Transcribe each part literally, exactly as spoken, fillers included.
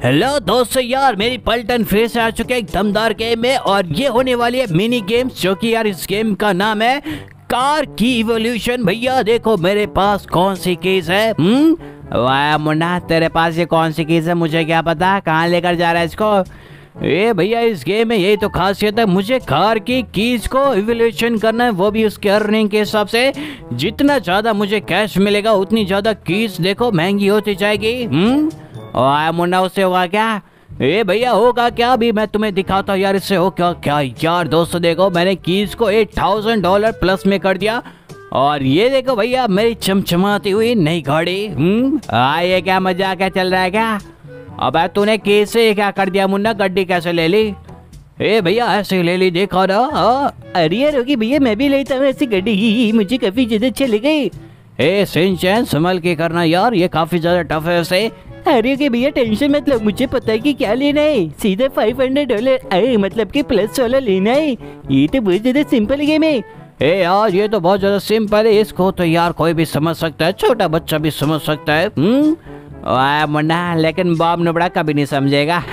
Hello दोस्तों यार, मेरी पलटन फिर से आ चुके हैं एक दमदार गेम में। और ये होने वाली है मिनी गेम्स, जो कि यार इस गेम का नाम है कार की इवोल्यूशन। भैया देखो मेरे पास कौन सी कीज है। हम्म वाह मुन्ना, तेरे पास ये कौन सी कीज है मुझे क्या पता, कहाँ लेकर जा रहा है इसको। ए भैया इस गेम में यही तो खासियत है, मुझे कार की कीज को इवोल्यूशन करना है, वो भी उसके अर्निंग के हिसाब से। जितना ज्यादा मुझे कैश मिलेगा उतनी ज्यादा कीज देखो महंगी होती जाएगी। हम्म और मुन्ना उससे होगा क्या? ए भैया होगा क्या, अभी मैं तुम्हें दिखाता हूँ यार इससे हो क्या क्या। यार दोस्तों देखो मैंने कीज को एट थाउजेंड डॉलर प्लस में कर दिया। और ये देखो भैया मेरी चमचमाती हुई नई गाड़ी। हम्म आ ये क्या मजा क्या चल रहा है क्या? अब तूने कीज से क्या कर दिया मुन्ना, गड्डी कैसे ले ली? ए भैया ऐसे ले ली, देखो ना। अरे यार होगी भैया, मैं भी लेता हूँ ऐसी गड्डी, मुझे काफी ज्यादा अच्छी लगी। ए सिंचन संभल के करना यार, ये काफी ज्यादा टफ है उसे। अरे के भैया टेंशन मत लो, मुझे पता है कि क्या लेना है। सीधे फाइव हंड्रेड डॉलर अरे मतलब कि प्लस वाला लेना है। ये तो बहुत ज्यादा सिंपल गेम है। ए यार ये तो बहुत ज्यादा सिंपल है, इसको तो यार कोई भी समझ सकता है, छोटा बच्चा भी समझ सकता है। हम्म मुन्ना लेकिन बॉब नुबड़ा कभी नहीं समझेगा।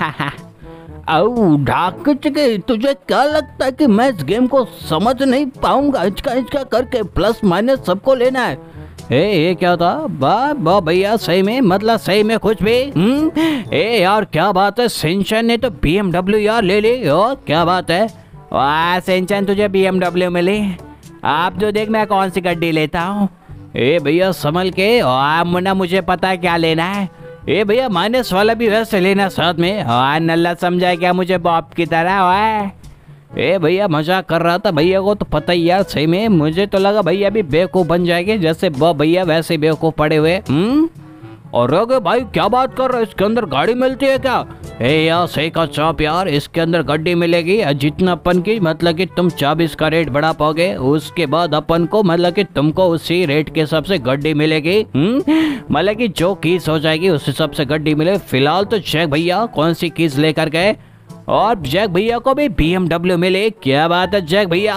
आओ ढाक के, तुझे क्या लगता है कि मैं इस गेम को समझ नहीं पाऊंगा? इसका इसका करके प्लस माइनस सबको लेना है। ए ये क्या था? वाह वाह भैया सही में, मतलब सही में कुछ भी। हम्म ए यार क्या बात है, सिंचन ने तो बी एम डब्ल्यू यार ले ली। और क्या बात है, वाह सिंचन तुझे बी एम डब्ल्यू मिली। आप जो देख मैं कौन सी गड्डी लेता हूँ। ए भैया संभल के, और मुन्ना मुझे पता है क्या लेना है। ए भैया माइनस वाला भी वैसे लेना साथ में। और नल्ला समझा क्या मुझे बॉब की तरह? वाह ए भैया मजाक कर रहा था, भैया को तो पता ही यार सही में। मुझे तो लगा भैया भी बेवकूफ बन जाएंगे, जैसे बॉब भैया वैसे बेवकूफ पड़े हुए। हम्म और रोगे भाई क्या बात कर रहे हो, इसके अंदर गाड़ी मिलती है क्या? ए यार सही का चौप यार, इसके अंदर गड्डी मिलेगी जितना अपन की, मतलब कि तुम चाबीस का रेट बढ़ा पाओगे, उसके बाद अपन को मतलब कि तुमको उसी रेट के हिसाब से गड्डी मिलेगी। हम्म मतलब कि जो कीज हो जाएगी उस हिसाब से गड्डी मिले। फिलहाल तो जैक भैया कौन सी कीज लेकर गए, और जैक भैया को भी बी एम डब्ल्यू मिले। क्या बात है जैक भैया।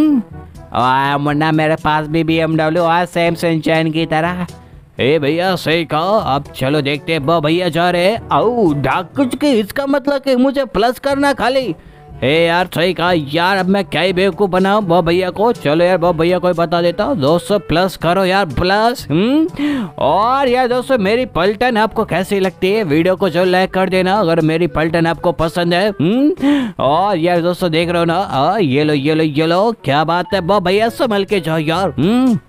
हम्म मुन्ना मेरे पास भी बी एम डब्ल्यू और सेम सनशाइन की तरह। ए भैया सही कहा, अब चलो देखते हैं बो भैया जा रहे हैं। आओ डाक कुछ के, इसका मतलब कि मुझे प्लस करना खाली। ए यार सही कहा यार, अब मैं क्या ही बेवकूफ बनाऊं बो भैया को। चलो यार बो भैया को बता देता हूँ, दोस्तों प्लस करो यार प्लस। हम्म और यार दोस्तों मेरी पलटन आपको कैसी लगती है, वीडियो को जो लाइक कर देना अगर मेरी पलटन आपको पसंद है। हम्म और यार दोस्तों देख रहे हो ना, आ, ये लो ये लो ये लो, क्या बात है बो भैया संभल के जाओ यार। हम्म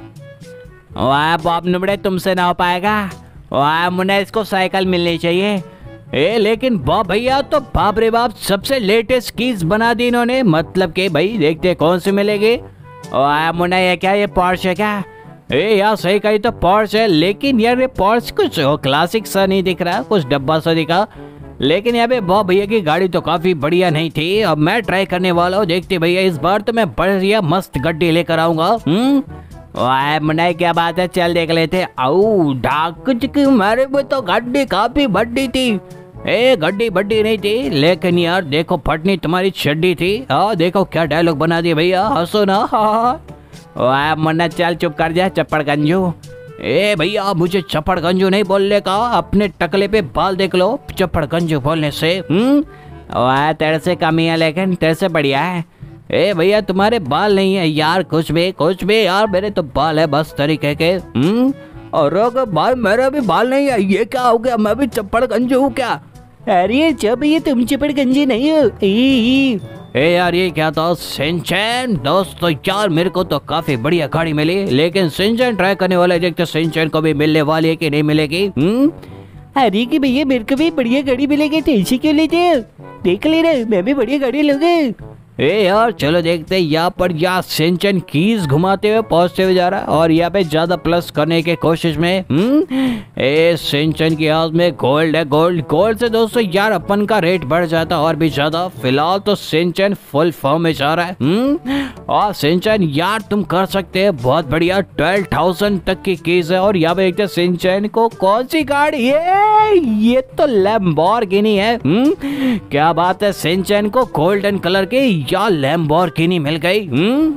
वाह बॉब नुबड़े तुमसे ना हो पाएगा। वाह मुन्ना इसको साइकिल मिलनी चाहिए। ए लेकिन बॉब भैया तो बाप रे बाप सबसे लेटेस्ट कीज बना दी इन्होंने, मतलब कि भाई देखते कौन सी मिलेगी। वाह मुन्ना ये क्या, ये पॉर्श है क्या? ए यार सही कही तो पॉर्श है, लेकिन यार ये पॉर्श कुछ क्लासिक सा नहीं दिख रहा, कुछ डब्बा सा दिखा। लेकिन यहाँ पे बॉब भैया की गाड़ी तो काफी बढ़िया नहीं थी। अब मैं ट्राई करने वाला हूँ, देखते भैया इस बार तो मैं बढ़िया मस्त गड्डी लेकर आऊंगा। हम्म वाह मुन्ना क्या बात है, चल देख लेते। आओ ढाक की मारे में तो गड्डी काफी बड्डी थी। ए गड्डी बड्डी नहीं थी, लेकिन यार देखो फटनी तुम्हारी चड्डी थी। हाँ देखो क्या डायलॉग बना दिया भैया, हंसो ना। वाह मुन्ना चल चुप कर जा चप्पड़ गंजू। ए भैया मुझे चप्पड़ गंजू नहीं बोलने का, अपने टकले पे बाल देख लो चप्पड़ गंजू बोलने से। हम्म वाह तेरे से कमी है लेकिन तेरे से बढ़िया है। ए भैया तुम्हारे बाल नहीं है यार, कुछ भी कुछ भी यार, मेरे तो बाल है बस तरीके के। हम्म और भाई मेरा भी बाल नहीं है, ये क्या हो गया, मैं भी चप्पड़ गंजू हूँ क्या? अरे जब ये तुम चप्पड़ गंजे नहीं हो। ई, ए यार ये क्या था सिंचन? दोस्तों यार मेरे को तो काफी बढ़िया गाड़ी मिली, लेकिन सिंचन ट्राई करने वाले देखते सिंचन को भी मिलने वाली है कि नहीं मिलेगी। हम्म अरे कि भैया मेरे को भी बढ़िया गाड़ी मिलेगी, टेंशन क्यों लेते हो, देख ले रहे मैं भी बढ़िया गाड़ी लूंगा। ए यार चलो देखते हैं, यहाँ पर यार सिंचन कीज घुमाते हुए पहुंचते हुए जा रहा है, और यहाँ पे ज्यादा प्लस करने की कोशिश में। हम्म ए सिंचन के हाथ में गोल्ड है, गोल्ड गोल्ड से दोस्तों यार अपन का रेट बढ़ जाता और भी ज्यादा। फिलहाल तो सिंचन फुल फॉर्म में जा रहा है। हम्म और सिंचन यार तुम कर सकते हैं बहुत बढ़िया, ट्वेल्व थाउजेंड तक की कीज है। और यहाँ पे देखते सिंचन को कौन सी गाड़ी है, ये तो लैम्बोर्गिनी है। हम्म क्या बात है, सिंचन को गोल्डन कलर के या लैम्बोर्गिनी मिल गई। हम्म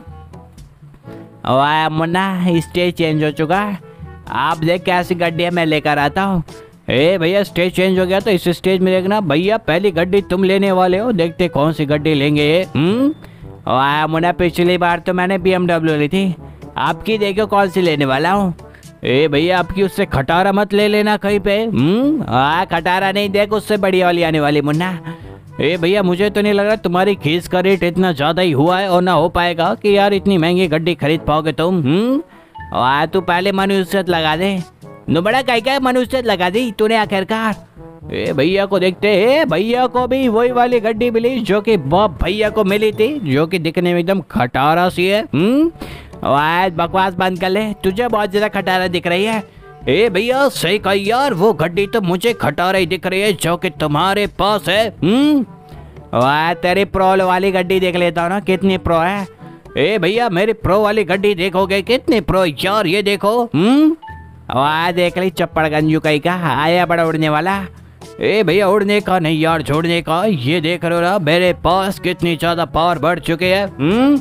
वाह मुन्ना स्टेज चेंज हो चुका है, आप देख कैसी गड्डी मैं लेकर आता हूँ। ए भैया स्टेज चेंज हो गया, तो इस स्टेज में देखना भैया पहली गड्डी तुम लेने वाले हो, देखते कौन सी गड्डी लेंगे ये। हम्म और मुन्ना पिछली बार तो मैंने बी एम डब्ल्यू ली थी, आपकी देखो कौन सी लेने वाला हूँ। ए भैया आपकी उससे खटारा मत ले लेना कहीं पे। हम्म आ खटारा नहीं, देख उससे बढ़िया वाली आने वाली मुन्ना। ए भैया मुझे तो नहीं लग रहा तुम्हारी खीस का रेट इतना ज्यादा ही हुआ है और ना हो पाएगा कि यार इतनी महंगी गड्डी खरीद पाओगे तुम। हम्म आ तू पहले मनुष्यत लगा दे, नो बड़ा काय क्या मनुष्यत लगा दी तूने आखिरकार। ए भैया को देखते ए भैया को भी वही वाली गड्डी मिली जो कि बॉब भैया को मिली थी, जो कि दिखने में एकदम खटारा सी है। हम्म बकवास बंद कर ले, तुझे बहुत ज्यादा खटारा दिख रही है। ए भैया सही कहा यार, वो गड्डी तो मुझे खटारा ही दिख रही है जो कि तुम्हारे पास है। हम्म वाह तेरी प्रो वाली गड्डी देख लेता हूँ ना कितनी प्रो है। ए भैया मेरी प्रो वाली गड्डी देखोगे कितनी प्रो यार, ये देखो। हम्म वाह देख ली चप्पड़ गंजू कहीं का आया बड़ा उड़ने वाला। ए भैया उड़ने का नहीं यार छोड़ने का, ये देख रहे हो ना मेरे पास कितनी ज्यादा पावर बढ़ चुके हैं। हम्म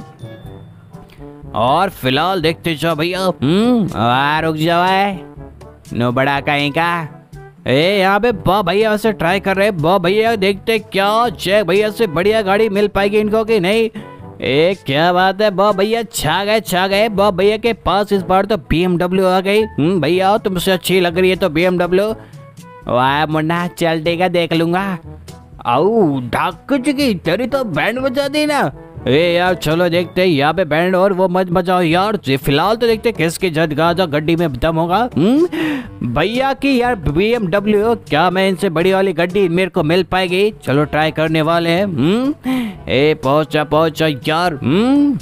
और फिलहाल देखते जाओ भैया। हम्म रुक जाओ है नो बड़ा कहीं का। ए यहाँ पे बॉ भैया वैसे ट्राई कर रहे बॉ भैया, देखते क्या चेक भैया से बढ़िया गाड़ी मिल पाएगी इनको कि नहीं। ए क्या बात है बॉ भैया, छा गए छा गए बॉ भैया के पास इस बार तो बी एम डब्ल्यू आ गई। हम्म भैया तुमसे अच्छी लग रही है तो बी एम डब्ल्यू। वाह मुन्ना चल देगा देख लूंगा। आओ ढाक चुकी तेरी तो बैंड बजा दी ना। ए यार चलो देखते हैं यहाँ पे बैंड और वो मत बजाओ यार, फिलहाल तो देखते किसकी जद गाजा गड्डी में दम होगा। हम्म भैया की यार बी एम डब्ल्यू, क्या मैं इनसे बड़ी वाली गड्डी मेरे को मिल पाएगी, चलो ट्राई करने वाले हैं। हम्म ए पहुंचा पहुंचा यार। हम्म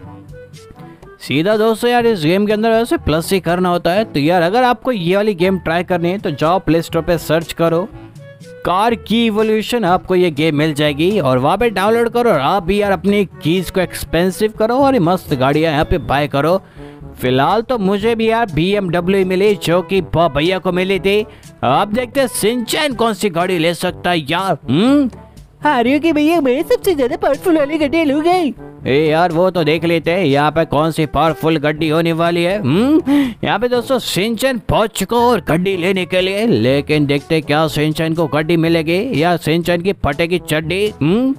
सीधा दोस्तों यार इस गेम के अंदर वैसे प्लस ही करना होता है, तो यार अगर आपको ये वाली गेम ट्राई करनी है तो जाओ प्ले स्टोर पे सर्च करो कार की इवोल्यूशन, आपको ये गेम मिल जाएगी और वहाँ पे डाउनलोड करो और आप भी यार अपनी कीज को एक्सपेंसिव करो और ये मस्त गाड़ियाँ यहाँ पे बाय करो। फिलहाल तो मुझे भी यार बी एम डब्ल्यू मिली जो कि भैया को मिली थी। आप देखते हैं सिंचैन कौन सी गाड़ी ले सकता है यार। हम्म हारियो की भैया मैं सबसे ज्यादा पावरफुल वाली गड्डी लूँ गई। ए यार वो तो देख लेते हैं यहाँ पे कौन सी पावरफुल गड्डी होने वाली है। हम्म यहाँ पे दोस्तों सिंचन पहुंच चुका और गड्डी लेने के लिए, लेकिन देखते क्या सिंचन को गड्डी मिलेगी या सिंचन की फटेगी चड्डी। हम्म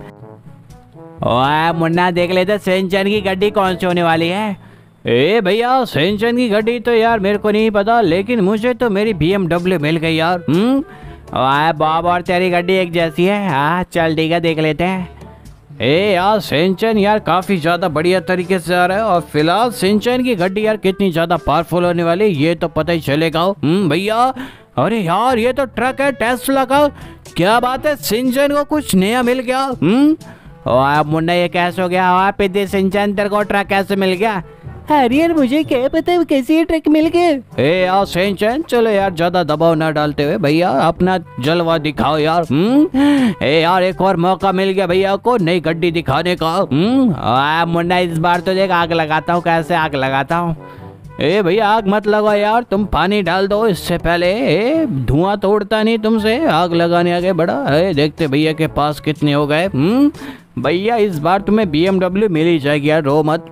मुन्ना देख लेते सिंचन की गड्डी कौन सी होने वाली है। ए भैया सिंचन की गड्डी तो यार मेरे को नहीं पता, लेकिन मुझे तो मेरी बी एम डब्ल्यू मिल गई यार। हम्म बॉब और तेरी गड्डी एक जैसी है। हाँ चल ठीक है देख लेते हैं। ए यार सिंचन यार काफी ज्यादा बढ़िया तरीके से आ रहा है और फिलहाल सिंचन की गड्डी यार कितनी ज्यादा पावरफुल होने वाली ये तो पता ही चलेगा। हम्म भैया अरे यार ये तो ट्रक है टेस्ला का, क्या बात है सिंचन को कुछ नया मिल गया। हम्म और मुन्ना ये कैसे हो गया, आप पे सिंचन तेरे को ट्रक कैसे मिल गया। अरे यार मुझे क्या पता है कैसे ये ट्रक मिल गए। ए यार सिंचन चलो यार ज्यादा दबाव ना डालते हुए भैया अपना जलवा दिखाओ यार। हम्म ए यार एक और मौका मिल गया भैया को नई गड्डी दिखाने का। हम्म मुन्ना इस बार तो देख आग लगाता हूँ, कैसे आग लगाता हूँ। ए भैया आग मत लगाओ यार, तुम पानी डाल दो इससे पहले, ए धुआं तो उड़ता नहीं तुमसे, आग लगाने आगे बढ़ा। ए देखते भैया के पास कितने हो गए। हम्म भैया इस बार तुम्हें बी एम डब्ल्यू मिल ही जाएगी यार, रो मत।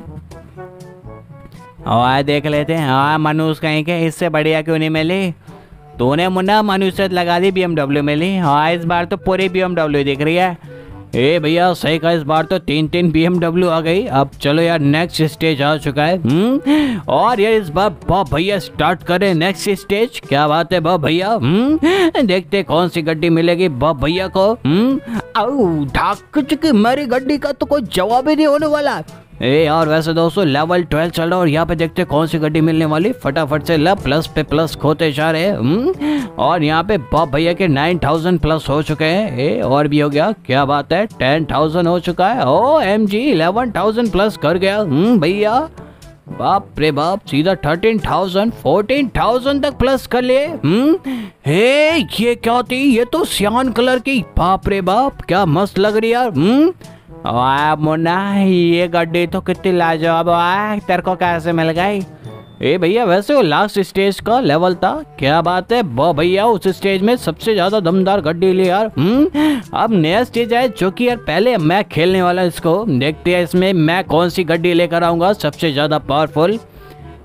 और देख लेते हैं हाँ मनुष्य कहीं के, इससे बढ़िया क्यों नहीं मिली। तूने मुन्ना मनुष्य लगा दी बी एम डब्ल्यू मिली। हाँ इस बार तो पूरी बी एम डब्ल्यू दिख रही है। ए भैया सही कहा इस बार तो तीन तीन बी एम डब्ल्यू आ गई। अब चलो यार नेक्स्ट स्टेज आ चुका है। हम्म और यार इस बार बॉब भैया स्टार्ट करें नेक्स्ट स्टेज। क्या बात है बॉब भैया। हम्म देखते कौन सी गड्डी मिलेगी बॉब भैया को। हम्म आओ ढाक चुकी मेरी गड्डी का तो कोई जवाब ही नहीं होने वाला। ए यार वैसे दोस्तों लेवल ट्वेल्व चल रहा है और यहाँ पे देखते कौन सी गड्डी मिलने वाली, फटाफट से ला प्लस पे प्लस खोते जा रहे हैं। और यहाँ पे बॉब भैया के नाइन थाउजेंड प्लस हो चुके हैं। ए और भी हो गया, क्या बात है टेन थाउजेंड हो चुका है। O M G eleven thousand plus कर गया। हम्म भैया बाप रे बाप सीधा थर्टीन थाउजेंड फोर्टीन थाउजेंड तक प्लस कर लिए। हम्म हे ये क्या थी, ये तो सियान कलर की, बाप रे बाप क्या मस्त लग रही यार। हम्म वाह मुन्ना ये गड्डी तो कितनी लाजवाब है, तेरे को कैसे मिल गई। ए भैया वैसे वो लास्ट स्टेज का लेवल था, क्या बात है बॉब भैया उस स्टेज में सबसे ज्यादा दमदार गड्डी ली यार। हम्म अब नया स्टेज है जो कि यार पहले मैं खेलने वाला इसको, देखते हैं इसमें मैं कौन सी गड्डी लेकर आऊंगा सबसे ज्यादा पावरफुल।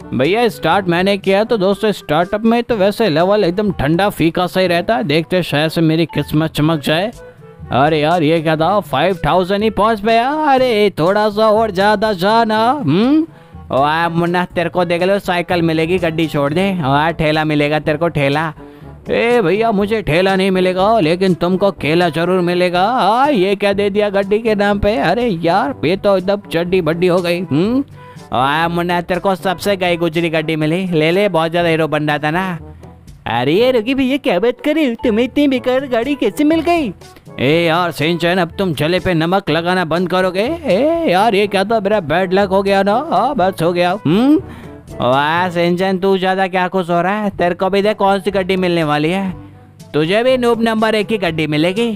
भैया स्टार्ट मैंने किया तो दोस्तों स्टार्टअप में तो वैसे लेवल एकदम ठंडा फीका सही रहता है। देखते शायद से मेरी किस्मत चमक जाए। अरे यार ये क्या था, फाइव थाउजेंड ही पहुंच गया। अरे थोड़ा सा और ज्यादा जाना। हम्म वाह मुन्ना, तेरे को देख लो साइकिल मिलेगी, गड्डी छोड़ दे। वाह ठेला मिलेगा तेरे को, ठेला। ए भैया मुझे ठेला नहीं मिलेगा, लेकिन तुमको केला जरूर मिलेगा। आ, ये क्या दे दिया गड्डी के नाम पे। अरे यार ये तो एकदम चड्डी बड्डी हो गई। हम्म वाह मुन्ना, तेरे को सबसे गई गुजरी गड्डी मिली, ले ले, बहुत ज्यादा हीरो बन रहा था ना। अरे रुकी भैया क्या बात करे, तुम्हें इतनी बेकार गाड़ी कैसे मिल गई। ए यार सिंचन, अब तुम जले पे नमक लगाना बंद करोगे। ए यार ये क्या था, मेरा बैड लक हो गया ना। हाँ बस हो गया। हम्म वाह सिंचन, तू ज्यादा क्या खुश हो रहा है। तेरे को भी देख कौन सी गड्डी मिलने वाली है, तुझे भी नूब नंबर एक की गड्डी मिलेगी।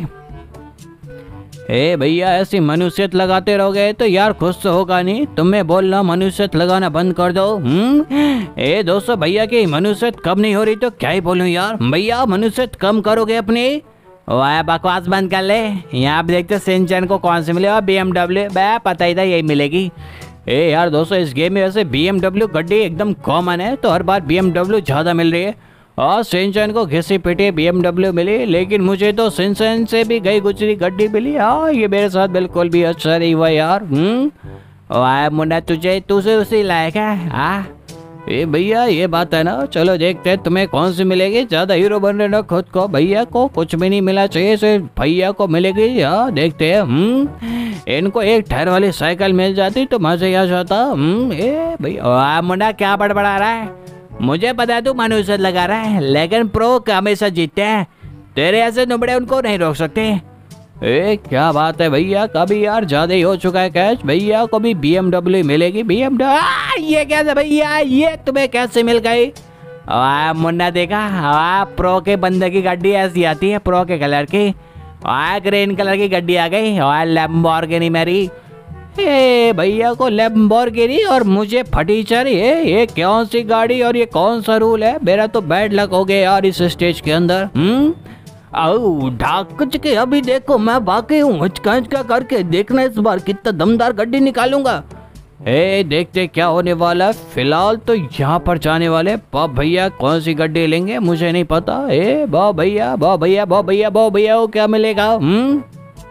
ए भैया ऐसी मनुष्यत लगाते रहोगे तो यार खुश तो होगा नहीं। तुम्हें बोलना मनुष्यत लगाना बंद कर दो। हम्म ए दोस्तों, भैया की मनुष्यत कम नहीं हो रही तो क्या ही बोलूं यार। भैया मनुष्यत कम करोगे अपनी। वाह बकवास बंद कर ले। यहाँ पे देखते सिंचन को कौन सी मिलेगा, बी एम डब्ल्यू। पता ही था यही मिलेगी। ए यार दोस्तों, इस गेम में वैसे बी एम डब्ल्यू गड्डी एकदम कॉमन है, तो हर बार बी एम डब्ल्यू ज़्यादा मिल रही है। और सिंचन को घिसी पिटी बी एम डब्ल्यू मिली, लेकिन मुझे तो सिंचन से भी गई गुजरी गड्डी मिली। हाँ ये मेरे साथ बिल्कुल भी अच्छा नहीं हुआ यार। हम्म वाह मुन्ना, तुझे तुझे उसी लायक है। हाँ ए भैया ये बात है ना। चलो देखते हैं तुम्हें कौन सी मिलेगी। ज्यादा हीरो बन रहे ना खुद को, भैया को कुछ भी नहीं मिला चाहिए, सिर्फ भैया को मिलेगी। हाँ देखते हैं। हम्म इनको एक टायर वाली साइकिल मिल जाती तो मजा ही आ जाता। हम्म ए भैया मुन्ना क्या बड़बड़ा रहा है। मुझे पता है तू मनुष्य लगा रहा है, लेकिन प्रो हमेशा जीतते हैं। तेरे ऐसे नुबड़े उनको नहीं रोक सकते। ए क्या बात है भैया, कभी यार ज्यादा ही हो चुका है कैश। भैया को भी बी एम डब्ल्यू मिलेगी। बी एम डब्ल्यू ये कैसे भैया, ये तुम्हें कैसे मिल गई। आ, मुन्ना देखा, आ, प्रो के बंदे की गड्डी ऐसी आती है, प्रो के कलर की। आ, ग्रीन कलर की गड्डी आ गई। लैम्बोर्गिनी मेरी। ए भैया को लैम्बोर्गिनी और मुझे फटीचर। ये ये कौन सी गाड़ी और ये कौन सा रूल है। मेरा तो बैड लक हो गया यार इस स्टेज के अंदर। हम्म आओ ढाक के अभी देखो मैं वाकई हूँ, हचका हचका करके देखना इस बार कितना दमदार गड्डी निकालूंगा। ए देखते क्या होने वाला है। फिलहाल तो यहाँ पर जाने वाले। बाप भैया कौन सी गड्डी लेंगे मुझे नहीं पता। ए बा भैया बा भैया बा भैया बा भैया वो क्या मिलेगा। हम्म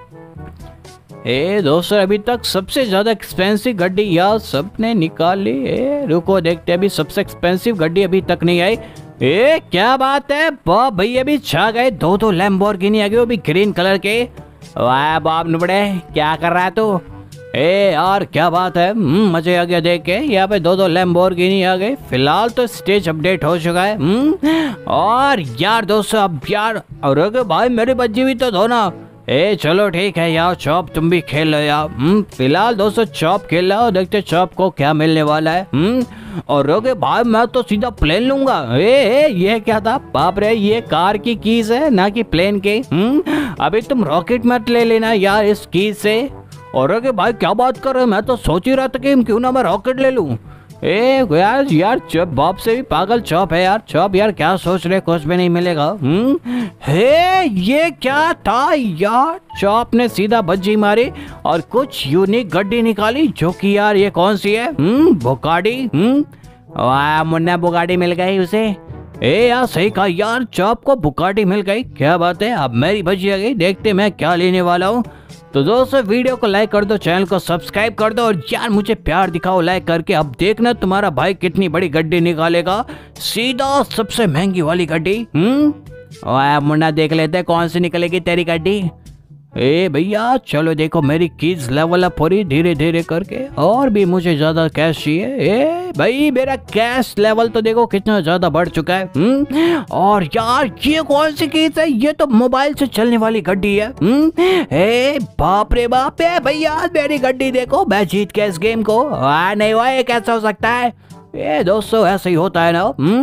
ए दोस्तों, अभी तक सबसे ज्यादा एक्सपेंसिव गड्डी यार सबने निकाल ली। ए रुको देखते, अभी सबसे एक्सपेंसिव गड्डी अभी तक नहीं आई। ए क्या बात है, बाप भैया भी छा गए। दो दो लैम्बोर्गिनी आ गए, वो भी ग्रीन कलर के। वाह बाप नुबड़े क्या कर रहा है तू। ए यार क्या बात है। मजे आ गया देख के। यहाँ पे दो दो लैम्बोर्गिनी आ गए। फिलहाल तो स्टेज अपडेट हो चुका है। हम्म और यार दोस्तों अब यार और भाई मेरी बच्ची भी तो धोना। ए चलो ठीक है यार, चॉप तुम भी खेल लो यार। हम्म फिलहाल दोस्तों चॉप खेल रहा हो, देखते चॉप को क्या मिलने वाला है। हम्म और रोगे भाई मैं तो सीधा प्लेन लूंगा। ए, ए ये क्या था, बाप रे ये कार की कीज है ना कि प्लेन के। हम्म अभी तुम रॉकेट मत ले लेना यार इस कीज से। और रोगे भाई क्या बात कर रहे हो, मैं तो सोच ही रहा था कि क्यों ना मैं रॉकेट ले लूं। ए यार यार चॉप बाप से भी पागल चॉप है यार। चॉप यार क्या सोच रहे, कुछ भी नहीं मिलेगा। हम्म हे ये क्या था यार। चॉप ने सीधा बज्जी मारी और कुछ यूनिक गड्डी निकाली, जो कि यार ये कौन सी है। हम्म बुगाड़ी। हम्म वाह मुन्ना बुगाड़ी मिल गई उसे। ए यार सही कहा यार, चॉप को बुगाड़ी मिल गई, क्या बात है। अब मेरी बज्जी आ गई, देखते मैं क्या लेने वाला हूँ। तो दोस्तों वीडियो को लाइक कर दो, चैनल को सब्सक्राइब कर दो और यार मुझे प्यार दिखाओ लाइक करके। अब देखना तुम्हारा भाई कितनी बड़ी गड्डी निकालेगा, सीधा सबसे महंगी वाली गड्डी। हम्म मुन्ना देख लेते कौन सी निकलेगी तेरी गड्डी। ए भैया चलो देखो मेरी कीज लेवल अप हो रही धीरे धीरे करके, और भी मुझे ज्यादा कैश चाहिए। ए भाई मेरा कैश लेवल तो देखो कितना ज्यादा बढ़ चुका है। हम्म और यार ये कौन सी कीज है, ये तो मोबाइल से चलने वाली गड्डी है। हम्म ए बाप रे बाप है भैया, मेरी गड्डी देखो, मैं जीत के इस गेम को। आ, नहीं हुआ ये कैसा हो सकता है। ये दोस्तों ऐसे ही होता है ना।